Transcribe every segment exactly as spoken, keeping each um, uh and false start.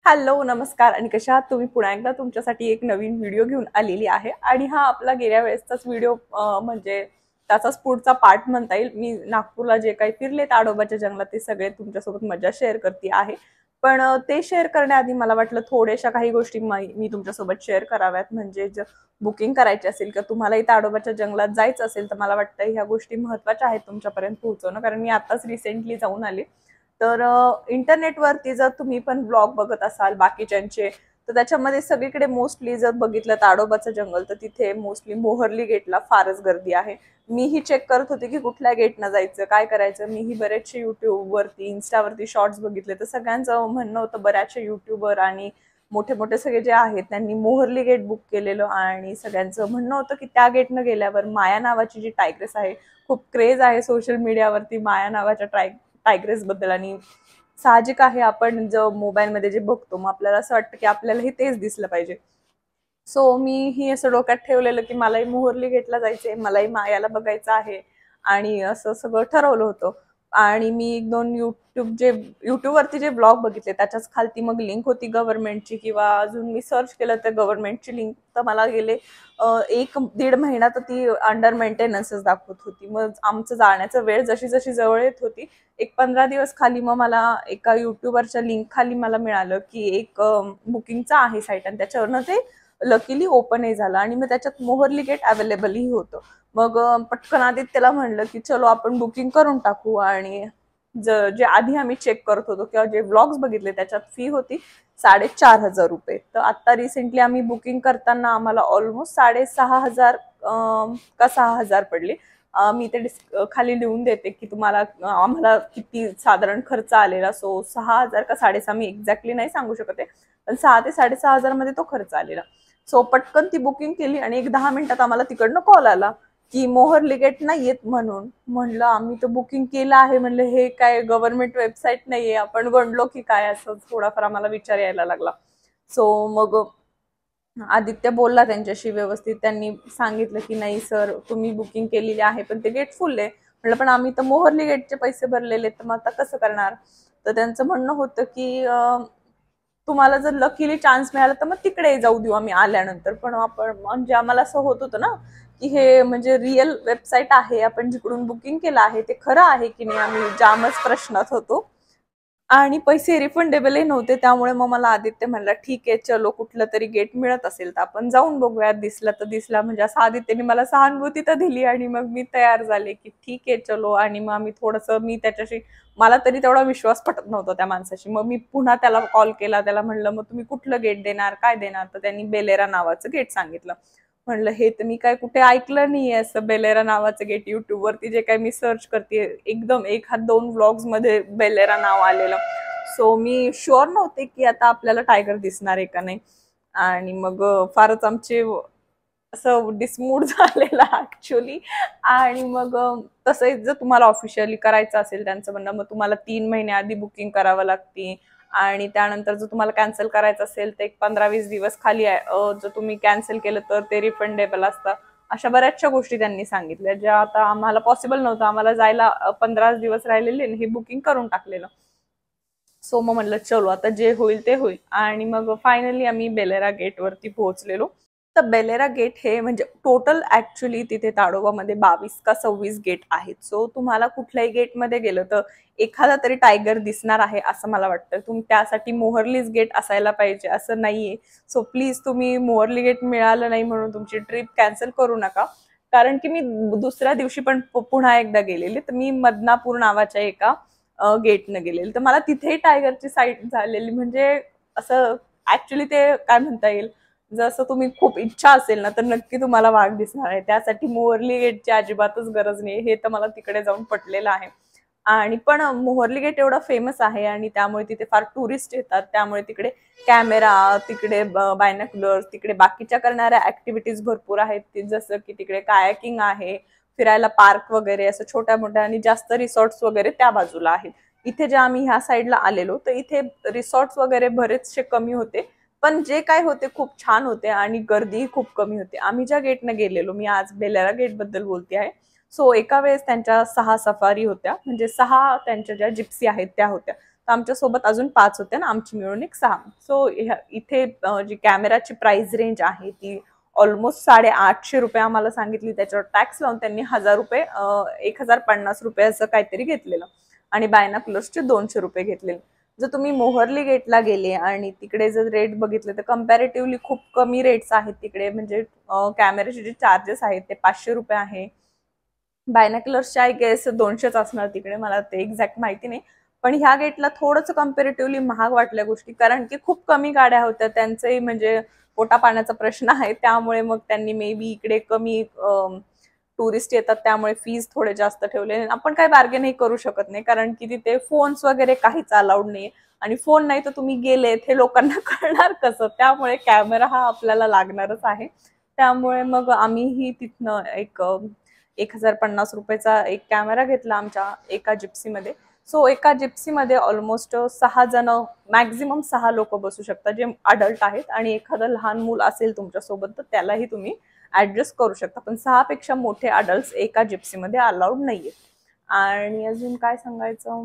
Hello नमस्कार आणि कशा आहात तुम्ही? पुन्हा एकदा तुमच्यासाठी एक नवीन व्हिडिओ घेऊन आलेली आहे आणि हा आपला गेल्या वेळेसचाच व्हिडिओ म्हणजे त्याचाच पुढचा पार्ट म्हणता येईल. मी नागपूरला जे काही फिरले ताडोबाच्या जंगलात ते सगळे तुमच्यासोबत मजा शेअर करते आहे. पण ते शेअर करण्याआधी मला वाटलं थोड्याशा काही गोष्टी मी तुमच्यासोबत शेअर कराव्यात. म्हणजे जर बुकिंग करायची असेल किंवा तुम्हालाही ताडोबाच्या जंगलात जायचं असेल तर मला वाटतं ह्या गोष्टी महत्त्वाच्या आहेत तुमच्यापर्यंत पोहोचवणं, कारण मी आताच रिसेंटली जाऊन आले. तर इंटरनेटवरती जर तुम्ही पण ब्लॉग बघत असाल बाकीच्यांचे तर त्याच्यामध्ये सगळीकडे मोस्टली जर बघितलं ताडोबाचं जंगल तर तिथे मोस्टली मोहर्ली गेटला फारच गर्दी आहे. मीही चेक करत होते की कुठल्या गेटनं जायचं, काय करायचं. मीही बरेचसे युट्यूबवरती इन्स्टावरती शॉर्ट्स बघितले तर सगळ्यांचं म्हणणं होतं, बऱ्याचशा युट्यूबर आणि मोठे मोठे सगळे जे आहेत त्यांनी मोहर्ली गेट बुक केलेलं आणि सगळ्यांचं म्हणणं होतं की त्या गेटनं गेल्यावर माया नावाची जी टायग्रेस आहे, खूप क्रेज आहे सोशल मीडियावरती माया नावाच्या ट्राय टायग्रेस बद्दल. आणि साहजिक आहे, आपण जो मोबाईल मध्ये जे बघतो मग आपल्याला असं वाटतं की आपल्यालाही तेच दिसलं पाहिजे. सो मी ही असं डोक्यात ठेवलेलं की मलाही मोहर्ली गेटला जायचंय, मलाही मायाला बघायचं आहे आणि असं सगळं ठरवलं होतं. आणि मी एक दोन युट्यूब जे युट्यूबवरती जे ब्लॉग बघितले त्याच्याच खालती मग लिंक होती गव्हर्नमेंटची, किंवा अजून मी सर्च केलं तर गव्हर्नमेंटची लिंक तर मला गेले एक दीड महिना तर ती अंडर मेंटेनन्सच दाखवत होती. मग आमचं जाण्याचा वेळ जशी जशी जवळ येत होती एक पंधरा दिवस खाली मग मला एका युट्यूबरच्या लिंक खाली मला मिळालं की एक बुकिंगचा आहे साईट आणि त्याच्यावरनं ते लकीली ओपनही झालं आणि मग त्याच्यात मोहर्ली गेट अवेलेबलही होतं. मग पटकन आदित्यला म्हणलं की चलो आपण बुकिंग करून टाकू. आणि जे आधी आम्ही चेक करत होतो किंवा जे व्लॉग्स बघितले त्याच्यात फी होती साडेचार हजार रुपये. तर आता रिसेंटली आम्ही बुकिंग करताना आम्हाला ऑलमोस्ट साडेसहा हजार का सहा हजार पडले. मी ते खाली लिहून देते की तुम्हाला आम्हाला किती साधारण खर्च आलेला. सो सहा हजार का साडेसहा मी एक्झॅक्टली नाही सांगू शकते, पण सहा ते साडेसहा हजार मध्ये तो खर्च आलेला. सो पटकन ती बुकिंग केली आणि एक दहा मिनिटात आम्हाला तिकडनं कॉल आला की मोहर्ली गेट नाही येत म्हणून. म्हणलं आम्ही तर बुकिंग केलं आहे, म्हणलं हे काय गव्हर्नमेंट वेबसाईट नाहीये, आपण गणलो की काय, असं थोडाफार आम्हाला विचार यायला लागला. सो मग आदित्य बोलला त्यांच्याशी व्यवस्थित, त्यांनी सांगितलं की नाही सर तुम्ही बुकिंग केलेली आहे पण ते गेट फुल आहे. म्हटलं पण आम्ही तर मोहर्ली गेटचे पैसे भरलेले तर मग आता कसं करणार. तर त्यांचं म्हणणं होतं की तुम्हाला जर लकीली चान्स मिळाला तर मग तिकडे जाऊ देऊ आम्ही आल्यानंतर. पण आपण म्हणजे आम्हाला असं होत होतं ना की हे म्हणजे रिअल वेबसाईट आहे, आपण जिकडून बुकिंग केलं आहे ते खरं आहे की नाही, आम्ही जामच प्रश्नात होतो. आणि पैसे रिफंडेबलही नव्हते. त्यामुळे मग मला आदित्य म्हणला ठीक आहे चलो, कुठलं तरी गेट मिळत असेल तर आपण जाऊन बघूयात, दिसला तर दिसला. म्हणजे असं आदित्यने मला सहानुभूती तर दिली आणि मग मी तयार झाले की ठीक आहे चलो. आणि मग आम्ही थोडंसं मी त्याच्याशी, मला तरी तेवढा विश्वास पटत नव्हता त्या माणसाशी. मग मी पुन्हा त्याला कॉल केला, त्याला म्हणलं मग तुम्ही कुठलं गेट देणार, काय देणार. तर त्यांनी बेलेरा नावाचं गेट सांगितलं. म्हणलं हे तर मी काय कुठे ऐकलं नाहीये असं बेलेरा नावाचं गेट. युट्यूब वरती जे काही मी सर्च करते एकदम एक हात दोन व्लॉग्स मध्ये बेलेरा नाव आलेलं. सो मी शुअर नव्हते की आता आपल्याला टायगर दिसणार आहे का नाही. आणि मग फारच आमचे असं डिसमूड झालेला ऍक्च्युली. आणि मग तसंच जर तुम्हाला ऑफिशियली करायचं असेल त्यांचं म्हणणं मग तुम्हाला तीन महिने आधी बुकिंग करावं लागते आणि त्यानंतर जर तुम्हाला कॅन्सल करायचं असेल तर एक पंधरा वीस दिवस खाली आहे, जर तुम्ही कॅन्सल केलं तर ते रिफंडेबल असतं. अशा बऱ्याचशा गोष्टी त्यांनी सांगितल्या ज्या आता आम्हाला पॉसिबल नव्हतं. आम्हाला जायला पंधरा दिवस राहिलेले हे बुकिंग करून टाकलेलं. सो मग म्हणलं चलो आता जे होईल ते होईल. आणि मग फायनली आम्ही बेलेरा गेट वरती पोहोचलेलो. तर बेलेरा गेट हे म्हणजे टोटल ऍक्च्युली तिथे ताडोबामध्ये बावीस का सव्वीस गेट आहेत. सो तुम्हाला कुठल्याही गेटमध्ये गेलं तर एखादा तरी टायगर दिसणार आहे असं मला वाटतं. तुम्ही त्यासाठी मोहर्लीच गेट असायला पाहिजे असं नाहीये. सो प्लीज तुम्ही मोहर्ली गेट मिळालं नाही म्हणून तुमची ट्रिप कॅन्सल करू नका. कारण की मी दुसऱ्या दिवशी पण पुन्हा एकदा गेलेली, तर मी मदनापूर नावाच्या एका गेटनं गेलेली, तर मला तिथेही टायगरची साईट झालेली. म्हणजे असं ऍक्च्युली ते काय म्हणता येईल, जसं तुम्ही खूप इच्छा असेल ना तर नक्की तुम्हाला वाघ दिसणार आहे. त्यासाठी मोहर्ली गेटची अजिबातच गरज नाही, हे तर मला तिकडे जाऊन पटलेलं आहे. आणि पण मोहर्ली गेट एवढा फेमस आहे आणि त्यामुळे तिथे फार टुरिस्ट येतात. त्यामुळे तिकडे कॅमेरा, तिकडे बायनॉक्युलर्स, तिकडे बाकीच्या करणाऱ्या ऍक्टिव्हिटीज भरपूर आहेत. जसं की तिकडे कायाकिंग आहे, फिरायला पार्क वगैरे असं छोट्या मोठ्या, आणि जास्त रिसॉर्ट्स वगैरे त्या बाजूला आहेत. इथे जे आम्ही ह्या साईडला आलेलो तर इथे रिसॉर्ट्स वगैरे बरेचसे कमी होते, पण जे काय होते खूप छान होते आणि गर्दीही खूप कमी होते. आम्ही ज्या गेटनं गेलेलो, मी आज बेलेरा गेट बद्दल बोलते आहे. सो एका वेळेस त्यांच्या सहा सफारी होत्या, म्हणजे सहा त्यांच्या ज्या जिप्सी आहेत त्या होत्या. तर आमच्यासोबत अजून पाच होते ना, आमची मिळून एक सहा. सो इथे जी कॅमेराची प्राइस रेंज आहे ती ऑलमोस्ट साडे आठशे रुपये आम्हाला सांगितली. त्याच्यावर टॅक्स लावून त्यांनी हजार रुपये एक हजार पन्नास रुपये असं काहीतरी घेतलेलं आणि बायनाक्युलर्सचे दोनशे रुपये घेतलेले. जर तुम्ही मोहर्ली गेटला गेले आणि तिकडे जर रेट बघितले तर कम्पॅरेटिव्हली खूप कमी रेट्स आहेत तिकडे. म्हणजे कॅमेऱ्याचे जे चार्जेस आहेत ते पाचशे रुपये आहे. बायनाक्युलर्सचे आय गेस दोनशेच असणार तिकडे, मला ते एक्झॅक्ट माहिती नाही. पण ह्या गेटला थोडंसं कम्पॅरेटिव्हली महाग वाटल्या गोष्टी, कारण की खूप कमी गाड्या होत्या. त्यांचंही म्हणजे पोटा पाण्याचा प्रश्न आहे, त्यामुळे मग त्यांनी मे बी इकडे कमी टुरिस्ट येतात त्यामुळे फीज थोडे जास्त ठेवले. आपण काही बार्गेनही करू शकत नाही, कारण की तिथे फोन्स वगैरे काहीच अलाउड नाही. आणि फोन नाही तर तुम्ही गेलेत हे लोकांना कळणार कसं, त्यामुळे कॅमेरा हा आपल्याला लागणारच आहे. त्यामुळे मग आम्हीही तिथनं एक एक हजार पन्नास रुपयाचा एक कॅमेरा घेतला आमच्या एका जिप्सीमध्ये. सो एका जिप्सीमध्ये ऑलमोस्ट सहा जण, मॅक्झिमम सहा लोक बसू शकतात जे अडल्ट आहेत. आणि एखादं लहान मूल असेल तुमच्यासोबत तर त्यालाही तुम्ही ऍडजस्ट करू शकता, पण सहा पेक्षा मोठे अडल्ट एका जिप्सीमध्ये अलाउड नाहीये. आणि अजून काय सांगायचं,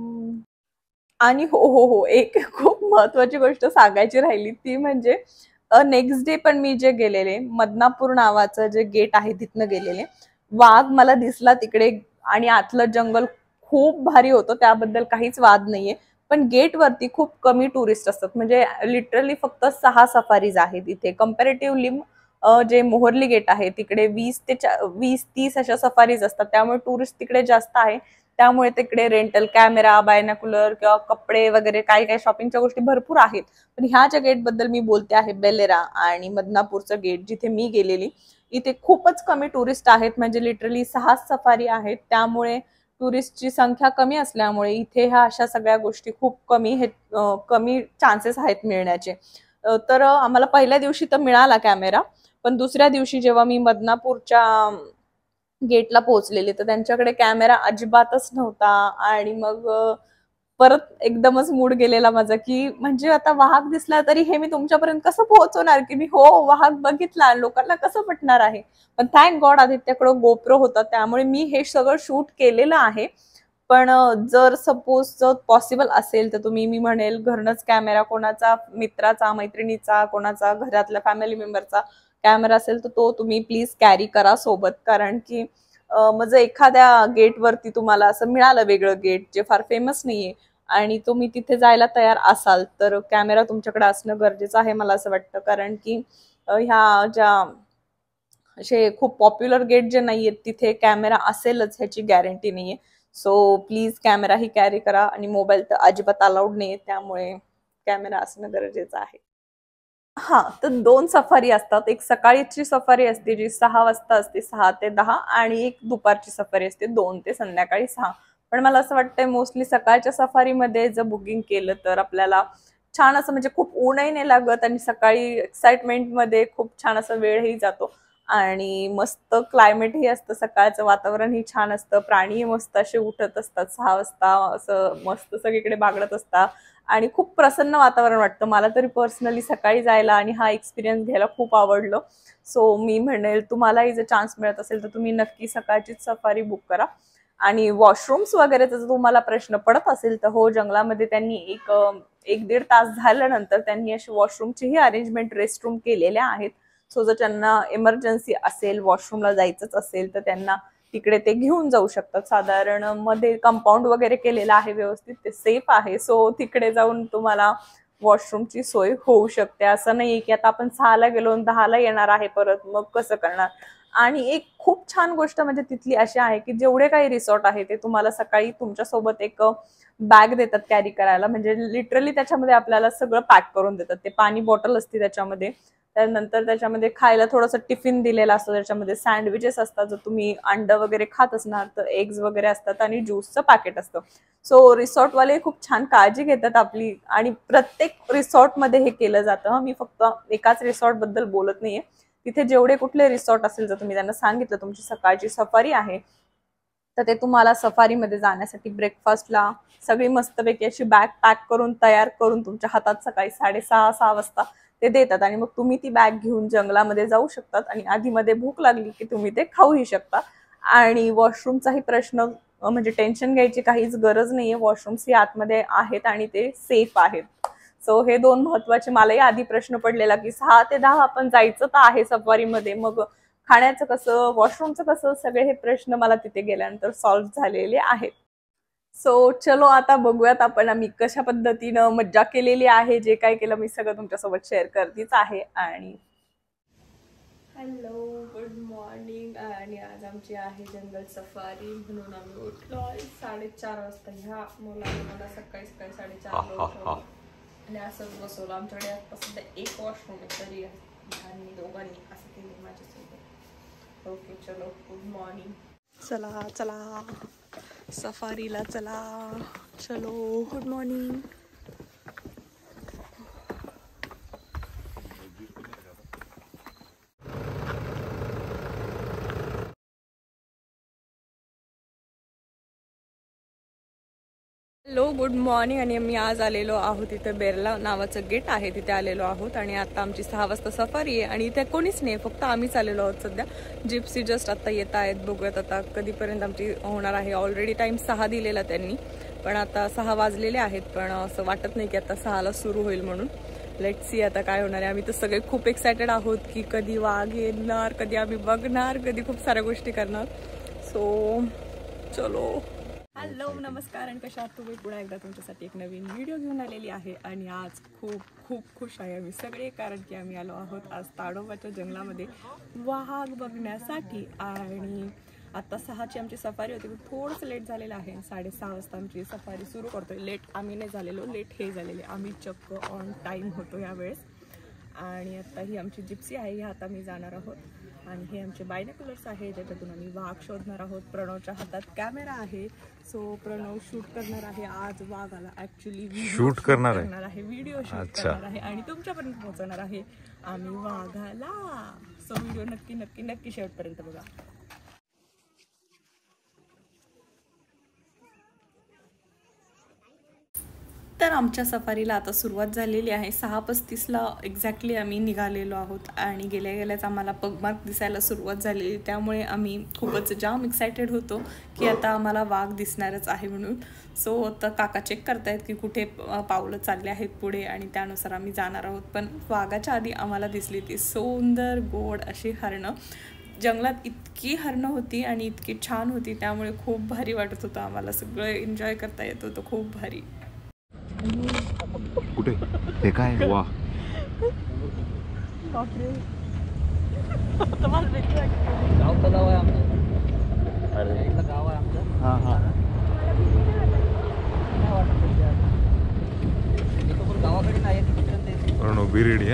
आणि हो हो हो एक खूप महत्वाची गोष्ट सांगायची राहिली ती म्हणजे नेक्स्ट डे पण मी जे गेलेले मदनापूर नावाचं जे गेट आहे तिथनं गेलेले. वाघ मला दिसला तिकडे आणि आतलं जंगल खूप भारी होतं, त्याबद्दल काहीच वाद नाहीये. पण गेट वरती खूप कमी टुरिस्ट असतात, म्हणजे लिटरली फक्त सहा सफारीज आहेत इथे. कम्पॅरेटिव्हली जे मोहर्ली गेट आहे तिकडे वीस ते वीस तीस अशा सफारीज असतात, त्यामुळे टुरिस्ट तिकडे जास्त आहे. त्यामुळे तिकडे रेंटल कॅमेरा, बायनाक्युलर किंवा कपडे वगैरे काही काही शॉपिंगच्या गोष्टी भरपूर आहेत. पण ह्या ज्या गेट बद्दल मी बोलते आहे बेलेरा आणि मदनापूरचं गेट जिथे मी गेलेली, इथे खूपच कमी टुरिस्ट आहेत. म्हणजे लिटरली सहा सफारी आहेत, त्यामुळे टुरिस्टची संख्या कमी असल्यामुळे इथे ह्या अशा सगळ्या गोष्टी खूप कमी हे कमी चान्सेस आहेत मिळण्याचे. तर आम्हाला पहिल्या दिवशी तर मिळाला कॅमेरा, पण दुसऱ्या दिवशी जेव्हा मी मदनापूरच्या गेटला पोहोचलेले तर त्यांच्याकडे कॅमेरा अजिबातच नव्हता. आणि मग परत एकदमच मूड गेलेला माझा की म्हणजे आता वाहक दिसला तरी हे मी तुमच्यापर्यंत कसं पोहोचवणार, की मी हो वाहक बघितला, लोकांना कसं पटणार आहे. पण थँक गॉड आदित्याकडे गोप्रो होता, त्यामुळे मी हे सगळं शूट केलेलं आहे. पण जर सपोज जर पॉसिबल असेल तर तुम्ही, मी म्हणेल घरनच कॅमेरा, कोणाचा मित्राचा, मैत्रिणीचा, कोणाचा घरातल्या फॅमिली मेंबरचा कॅमेरा असेल तर तो तुम्ही प्लीज कॅरी करा सोबत. कारण की म्हणजे एखाद्या गेटवरती तुम्हाला असं मिळालं वेगळं गेट जे फार फेमस नाहीये आणि तुम्ही तिथे जायला तयार असाल तर कॅमेरा तुमच्याकडे असणं गरजेचं आहे मला असं वाटतं. कारण की ह्या ज्या असे खूप पॉप्युलर गेट जे नाहीयेत तिथे कॅमेरा असेलच ह्याची गॅरंटी नाहीये. सो प्लीज कॅमेरा ही कॅरी करा. आणि मोबाईल तर अजिबात अलाउड नाहीये, त्यामुळे कॅमेरा असणं गरजेचं आहे. हा, तर दोन सफारी असतात. एक सकाळीची सफारी असते जी सहा वाजता असते, सहा ते दहा, आणि एक दुपारची सफारी असते दोन ते संध्याकाळी सहा. पण मला असं वाटतंय मोस्टली सकाळच्या सफारीमध्ये जर बुकिंग केलं तर आपल्याला छान असं म्हणजे खूप ऊनही नाही लागत आणि सकाळी एक्साइटमेंटमध्ये खूप छान असा वेळही जातो आणि मस्त क्लायमेटही असतं. सकाळचं वातावरणही छान असतं, प्राणीही मस्त असे उठत असतात सहा वाजता, असं मस्त सगळीकडे बागडत असतात आणि खूप प्रसन्न वातावरण वाटतं. मला तरी पर्सनली सकाळी जायला आणि हा एक्सपिरियन्स घ्यायला खूप आवडलं. सो मी म्हणेल तुम्हालाही जर चान्स मिळत असेल तर तुम्ही नक्की सकाळचीच सफारी बुक करा. आणि वॉशरूम्स वगैरेचा जर तुम्हाला प्रश्न पडत असेल तर हो, जंगलामध्ये त्यांनी एक एक दीड तास झाल्यानंतर त्यांनी अशी वॉशरूमचीही अरेंजमेंट रेस्टरूम केलेल्या आहेत. सो जर त्यांना इमर्जन्सी असेल, वॉशरूमला जायचंच असेल तर त्यांना तिकडे ते घेऊन जाऊ शकतात. साधारण मध्ये कंपाऊंड वगैरे केलेलं आहे व्यवस्थित, ते सेफ आहे. सो तिकडे जाऊन तुम्हाला वॉशरूमची सोय होऊ शकते. असं नाहीये की आता आपण सहाला गेलो आणि दहाला येणार आहे परत, मग कसं करणार. आणि एक खूप छान गोष्ट म्हणजे तिथली अशी आहे की जेवढे काही रिसॉर्ट आहे ते तुम्हाला सकाळी तुमच्यासोबत एक बॅग देतात कॅरी करायला. म्हणजे लिटरली त्याच्यामध्ये आपल्याला सगळं पॅक करून देतात. ते पाणी बॉटल असते त्याच्यामध्ये, त्यानंतर त्याच्यामध्ये खायला थोडंसं टिफिन दिलेला असतो, त्याच्यामध्ये सँडविचेस असतात, जर तुम्ही अंड वगैरे खात असणार तर एग्स वगैरे असतात आणि ज्यूसचं पॅकेट असतं. सो रिसॉर्टवाले खूप छान काळजी घेतात आपली आणि प्रत्येक रिसॉर्टमध्ये हे केलं जातं. मी फक्त एकाच रिसॉर्ट बद्दल बोलत नाहीये. तिथे जेवढे कुठले रिसॉर्ट असेल जर तुम्ही त्यांना सांगितलं तुमची सकाळची सफारी आहे तर ते तुम्हाला सफारीमध्ये जाण्यासाठी ब्रेकफास्टला सगळी मस्तपैकी अशी बॅग पॅक करून तयार करून तुमच्या हातात सकाळी साडेसहा सहा वाजता ते देतात आणि मग तुम्ही ती बॅग घेऊन जंगलामध्ये जाऊ शकतात आणि आधीमध्ये भूक लागली की तुम्ही ते खाऊही शकता. आणि वॉशरूमचाही प्रश्न म्हणजे टेन्शन घ्यायची काहीच गरज नाहीये. वॉशरूम्स ही आतमध्ये आहेत आणि ते सेफ आहेत. सो हे दोन महत्वाचे. मलाही आधी प्रश्न पडलेला की सहा ते दहा आपण जायचं तर आहे सफारीमध्ये, मग खाण्याचं कसं, वॉशरूमचं कसं, सगळे हे प्रश्न मला तिथे गेल्यानंतर सॉल्व्ह झालेले आहेत. सो चलो आता बघूयात आपण आम्ही कशा पद्धतीनं मज्जा केलेली आहे. जे काय केलं मी सगळं तुमच्यासोबत शेअर करतीच आहे. आणि हॅलो, गुड मॉर्निंग. आणि आज आमची आहे जंगल सफारी, म्हणून आम्ही उठलो साडेचार वाजता. ह्या मुलाने मला सकाळी सकाळी साडेचार उठवलं आणि असंच बसवलं. आमच्याकडे आता सध्या एक वॉशरूम आहे तरी आणि दोघांनी असं केलं माझ्यासोबत. ओके चलो, गुड मॉर्निंग. चला चला सफारीला चला, चलो good morning. Hello, good morning. आणि मी आज आलेलो आहोत इथे बेरला नावाचं गेट आहे तिथे आलेलो आहोत. आणि आता आमची सहा वाजता सफारी आहे आणि इथे कोणीच नाही, फक्त आम्हीच आलेलो आहोत सध्या. जिप्सी जस्ट आता येत आहेत. बघूयात आता कधीपर्यंत आमची होणार आहे. ऑलरेडी टाइम सहा दिलेला त्यांनी, पण आता सहा वाजलेले आहेत. पण असं वाटत नाही की आता सहाला सुरू होईल म्हणून. लेट्स सी आता काय होणार आहे. आम्ही तर सगळे खूप एक्सायटेड आहोत की कधी वाघ येणार, कधी आम्ही बघणार, कधी खूप साऱ्या गोष्टी करणार. सो चलो. हॅलो, नमस्कार आणि कशा आहात तुम्ही. पुन्हा एकदा तुमच्यासाठी एक नवीन व्हिडिओ घेऊन आलेली आहे. आणि आज खूप खूप खुश आहे आम्ही सगळे, कारण की आम्ही आलो आहोत आज ताडोबाच्या जंगलामध्ये वाघ बघण्यासाठी. आणि आता सहाची आमची सफारी होती, थोडंसं लेट झालेलं आहे. साडेसहा वाजता आमची सफारी सुरू करतोय. लेट आम्ही नाही झालेलो, लेट हे झालेले. आम्ही चक्क ऑन टाईम होतो यावेळेस. आणि आता ही आमची जिप्सी आहे, ह्या आता मी जाणार आहोत. आणि हे आमचे बायनोक्युलर्स आहे ज्याच्यातून आम्ही वाघ शोधणार आहोत. प्रणवच्या हातात कॅमेरा आहे, सो प्रणव शूट करणार आहे आज वाघाला. ऍक्च्युली शूट करणार आहे, व्हिडिओ शूट करणार आहे आणि तुमच्यापर्यंत पोहोचवणार आहे आम्ही वाघाला. सो व्हिडिओ नक्की नक्की नक्की शेवटपर्यंत बघा. तर आमच्या सफारीला आता सुरुवात झालेली आहे. सहा पस्तीसला एक्झॅक्टली आम्ही निघालेलो आहोत आणि गेल्या गेल्याच आम्हाला पगमार्क दिसायला सुरुवात झालेली. त्यामुळे आम्ही खूपच जाम एक्सायटेड होतो की आता आम्हाला वाघ दिसणारच आहे म्हणून. सो आता काका चेक करतायत की कुठे पावलं चालले आहेत पुढे आणि त्यानुसार आम्ही जाणार आहोत. पण वाघाच्या आधी आम्हाला दिसली ती सुंदर गोड अशी हरणं. जंगलात इतकी हरणं होती आणि इतकी छान होती, त्यामुळे खूप भारी वाटत होतं आम्हाला. सगळं एन्जॉय करता येत होतं, खूप भारी. कुठे ते काय वा गाव तलाव आहे आमचं. अरे इथलं गाव आहे आमचं. हां हां गावाकडे नाही बिरेडी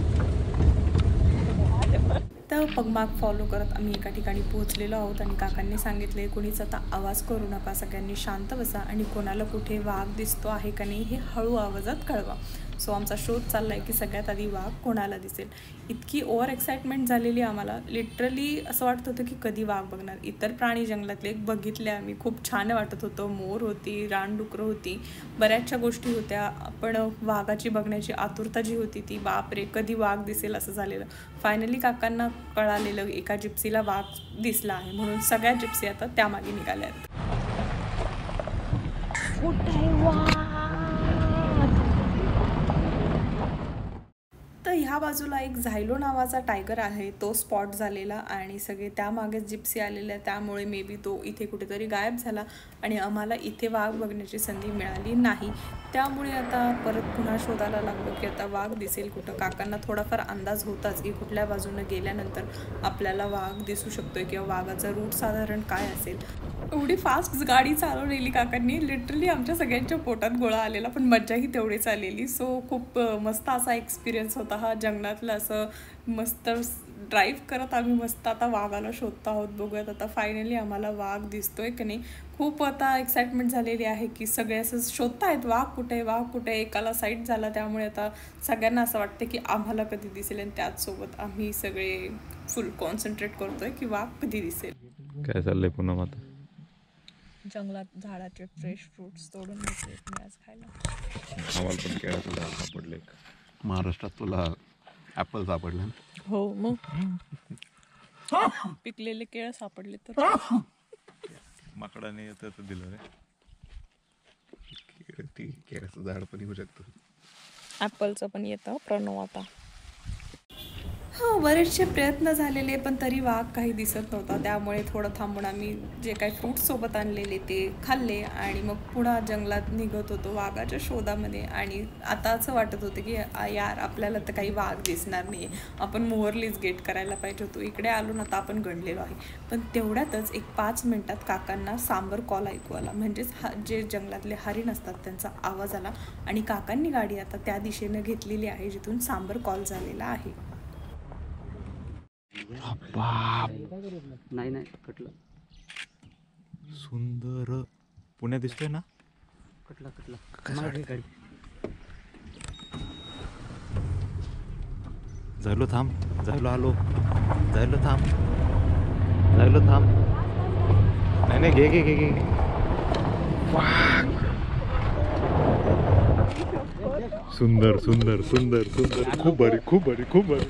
तर पगमार्क फॉलो करत आम्ही एका ठिकाणी पोहोचलेलो आहोत. आणि काकांनी सांगितले कोणीच आता आवाज करू नका, सगळ्यांनी शांत बसा आणि कोणाला कुठे वाघ दिसतो आहे का नाही हे हळू आवाजात कळवा. सो आमचा शोध चालला आहे की सगळ्यात आधी वाघ कोणाला दिसेल. इतकी ओव्हर एक्साइटमेंट झालेली आम्हाला, लिटरली असं वाटत होतं की कधी वाघ बघणार. इतर प्राणी जंगलातले बघितले आम्ही, खूप छान वाटत होतं. मोर होती, रानडुकरं होती, बऱ्याचशा गोष्टी होत्या. पण वाघाची बघण्याची आतुरता जी होती ती बापरे कधी वाघ दिसेल असं झालेलं. फायनली काकांना कळालेलं एका जिप्सीला वाघ दिसला आहे म्हणून सगळ्या जिप्सी आता त्यामागे निघाल्या आहेत. तर ह्या बाजूला एक झायलो नावाचा टायगर आहे, तो स्पॉट झालेला आणि सगळे त्यामागेच जिप्सी आलेल्या, त्यामुळे मे बी तो इथे कुठेतरी गायब झाला आणि आम्हाला इथे वाघ बघण्याची संधी मिळाली नाही. त्यामुळे आता परत पुन्हा शोधायला लागलो की आता वाघ दिसेल कुठं. काकांना थोडाफार अंदाज होताच की कुठल्या बाजूने गेल्यानंतर आपल्याला वाघ दिसू शकतोय किंवा वाघाचा रूट साधारण काय असेल. एवढी फास्ट गाडी चालवलेली काकांनी, लिटरली आमच्या सगळ्यांच्या पोटात गोळा आलेला, पण मज्जाही तेवढीच आलेली. सो खूप मस्त असा एक्सपिरियन्स होता हा जंगलातला. असं मस्त ड्राईव्ह करत आम्ही मस्त आता वाघाला शोधतो आहोत. बघूयात आता फायनली आम्हाला वाघ दिसतोय की नाही. खूप आता एक्साइटमेंट झालेली आहे की सगळे असं शोधतायत वाघ कुठे वाघ कुठे. एकाला साईट झाला, त्यामुळे आता सगळ्यांना असं वाटतं की आम्हाला कधी दिसेल आणि त्याचसोबत आम्ही सगळे फुल कॉन्सन्ट्रेट करतोय की वाघ कधी दिसेल. काय चाललंय पुन्हा आता जंगलात झाडाचे फ्रेश फ्रुट्स तोडून घेतले मी आज खायला. आम्हाला पण केळाचं झाड सापडले. महाराष्ट्रात तुला ॲपल सापडले. हो मग पिकलेले केळ सापडले तर माकडाने येतं तर दिलं रे. केळ- ती केळ्याचं झाड पण येऊ शकतं. ॲपलचं पण येतं प्रणव आता. हो, बरेचसे प्रयत्न झालेले पण तरी वाघ काही दिसत नव्हता. त्यामुळे थोडं थांबून आम्ही जे काही फ्रूट्स सोबत आणलेले ते खाल्ले आणि मग पुन्हा जंगलात निघत होतो वाघाच्या शोधामध्ये. आणि आता असं वाटत होतं की यार आपल्याला तर काही वाघ दिसणार नाही, आपण मोहरलीच गेट करायला पाहिजे होतो. इकडे आलो ना तर आपण गणलेलो आहे. पण तेवढ्यातच एक पाच मिनिटात काकांना सांबर कॉल ऐकू आला. म्हणजेच हा जे जंगलातले हरिण असतात त्यांचा आवाज आला आणि काकांनी गाडी आता त्या दिशेनं घेतलेली आहे जिथून सांबर कॉल झालेला आहे. नाही नाही कटलं सुंदर पुण्यात दिसतोय ना. कटलं कटलं गाडी. झालो थांब, झालो आलो, झालो थांब, झालो थांब. नाही नाही घे घे घे घे. सुंदर सुंदर सुंदर सुंदर खूप भारी खूप भारी खूप भारी.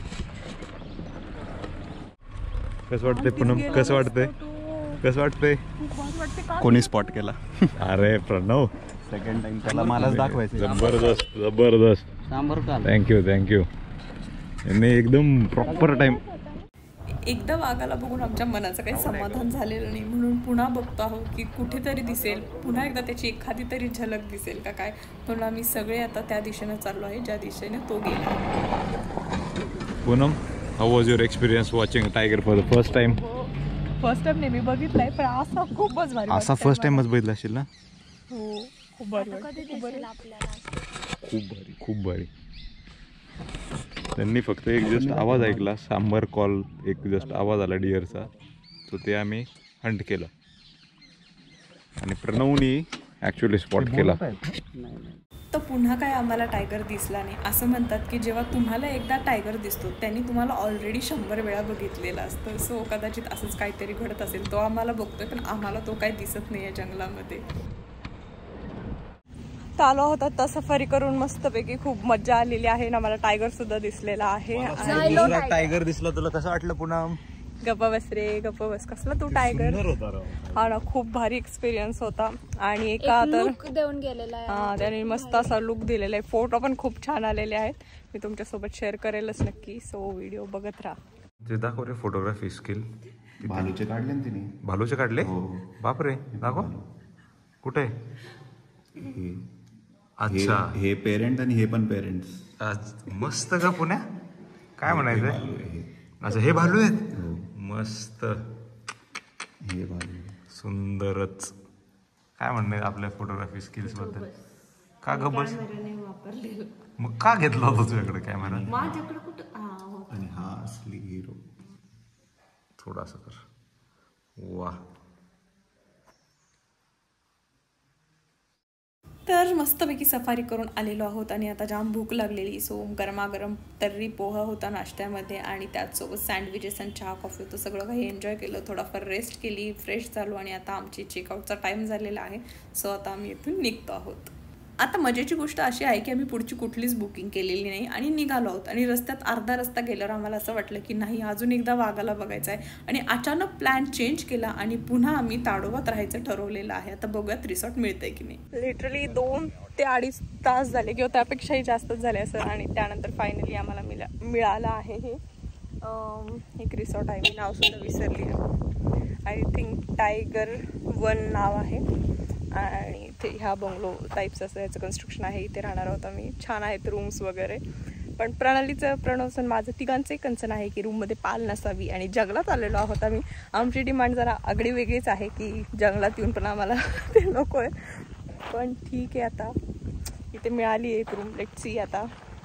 कसं वाटतंय पूनम, कसं वाटतंय, कसं वाटतंय? कोणी स्पॉट केला? अरे प्रणव सेकंड टाइम त्याला मलाच दाखवायचं. जबरदस्त जबरदस्त. सांबर काल थँक्यू थँक्यू. यांनी एकदम प्रॉपर टाइम. एकदा वाघाला बघून आमच्या मनाचं काही समाधान झालेलं नाही म्हणून पुन्हा बघतो आहोत की कुठेतरी दिसेल, पुन्हा एकदा त्याची एखादी तरी झलक दिसेल का काय. म्हणून आम्ही सगळे आता त्या दिशेनं चाललो आहे ज्या दिशेने तो गेला. Poonam, how was your experience watching tiger for the first time? First time नाही मी बघितलंय पण असा खूपच भारी असा फर्स्ट टाइमच बघितला असेल ना. हो खूप भारी कधी वाटतं, खूप भारी. दिसेल आपल्याला. खूप भारी खूप भारी. त्यांनी फक्त एक जस्ट आवाज ऐकला, सांबर कॉल, एक जस्ट आवाज आला डिअरचा, तो ते आम्ही हंट केलं आणि प्रणवनी ॲक्च्युली स्पॉट केला. तर पुन्हा काय आम्हाला टायगर दिसला नाही. असं म्हणतात की जेव्हा तुम्हाला एकदा टायगर दिसतो त्यांनी तुम्हाला ऑलरेडी शंभर वेळा बघितलेलं असतं. सो कदाचित असंच काहीतरी घडत असेल. तो आम्हाला बघतोय पण आम्हाला तो काही दिसत नाही आहे जंगलामध्ये. आलो होता तर सफारी करून मस्तपैकी खूप मजा आलेली आहे ना. मला टायगर सुद्धा दिसलेला आहे. टायगर दिसला तुला कसं वाटलं पूनम? गप्पा बस रे गप्पा बस. कसला तू टायगर. हा ना, खूप भारी एक्सपिरियन्स होता. आणि एका तर देऊन गेलेला आहे. हा, त्याने मस्त असा लुक दिलेला आहे. फोटो पण खूप छान आलेले आहेत. मी तुमच्यासोबत शेअर करेलच नक्की. सो व्हिडिओ बघत राहा. ते दाखव रे फोटोग्राफी स्किल. भालूचे काढले ना तिने. भालूचे काढले? बापरे, दाखव कुठे. अच्छा, हे पेरेंट आणि हे पण पेरेंट्स. मस्त का पुण्या. काय म्हणायचंय? अच्छा हे भालू आहेत. मस्त, हे भालू सुंदरच. काय म्हणणं आपल्या फोटोग्राफी स्किल्स बद्दल? का ग बस मग का घेतला होता तुझ्याकडे कॅमेरा? माझ्याकडे कुठं. आणि हा असली हिरो. थोडासा कर. वा. तर मस्तपैकी सफारी करून आलेलो आहोत आणि आता जाम भूक लागलेली. सो गरमागरम तर्री पोहा होता नाश्त्यामध्ये आणि त्याचसोबत सँडविचेस आणि चहा कॉफी होतं. सगळं काही एन्जॉय केलं, थोडाफार रेस्ट केली, फ्रेश झालो आणि आता आमची चेकआउटचा टाईम झालेला आहे. सो आता आम्ही इथून निघतो आहोत. आता मजेची गोष्ट अशी आहे की आम्ही पुढची कुठलीच बुकिंग केलेली नाही आणि निघालो आहोत. आणि रस्त्यात अर्धा रस्ता गेल्यावर आम्हाला असं वाटलं की नाही, अजून एकदा वाघाला बघायचं आहे. आणि अचानक प्लॅन चेंज केला आणि पुन्हा आम्ही ताडोबात राहायचं ठरवलेलं आहे. आता बघूयात रिसॉर्ट मिळतंय की नाही. लिटरली दोन ते अडीच तास झाले किंवा त्यापेक्षाही जास्तच झाले असं. आणि त्यानंतर फायनली आम्हाला मिळा मिळालं आहे हे एक रिसॉर्ट आहे. मी नावसुद्धा विसरली आहे. आय थिंक टायगर वन नाव आहे. आणि इथे ह्या बंगलो टाईप्स असं याचं कन्स्ट्रक्शन आहे. इथे राहणार आहोत आम्ही. छान आहेत रूम्स वगैरे. पण प्रणालीचं प्रणवसन माझं तिघांचंही कन्सर्न आहे की रूममध्ये पाल नसावी. आणि जंगलात आलेलो आहोत आम्ही. आमची डिमांड जरा आगळी वेगळीच आहे की जंगलात येऊन पण आम्हाला ते नको आहे. पण ठीक आहे, आता इथे मिळाली एक रूम. लेट्स सी आता